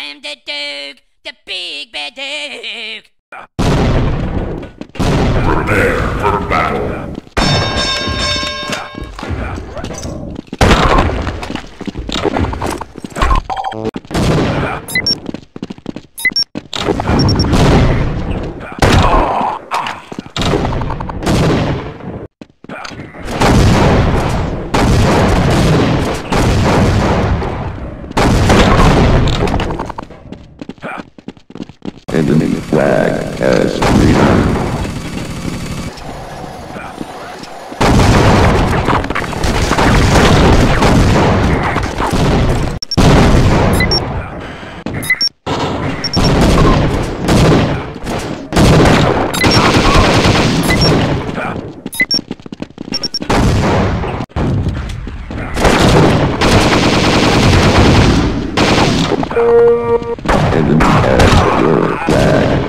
am the Duke, the big bad Duke. Prepare for battle. Enemy flag has freedom. Enemy has your flag.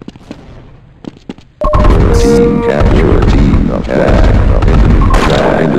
Team capture, team of flag. Enemy flag.